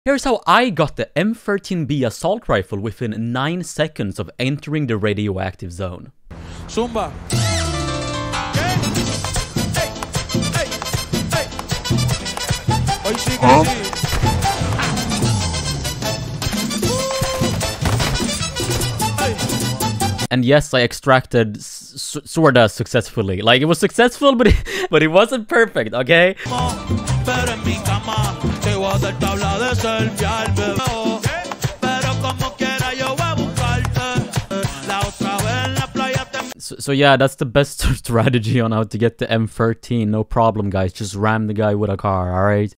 Here's how I got the M13B assault rifle within 9 seconds of entering the radioactive zone. Zumba. And yes, I extracted sorta successfully. Like, it was successful, but it wasn't perfect, okay? So yeah, that's the best strategy on how to get the M13. No problem, guys. Just ram the guy with a car, alright?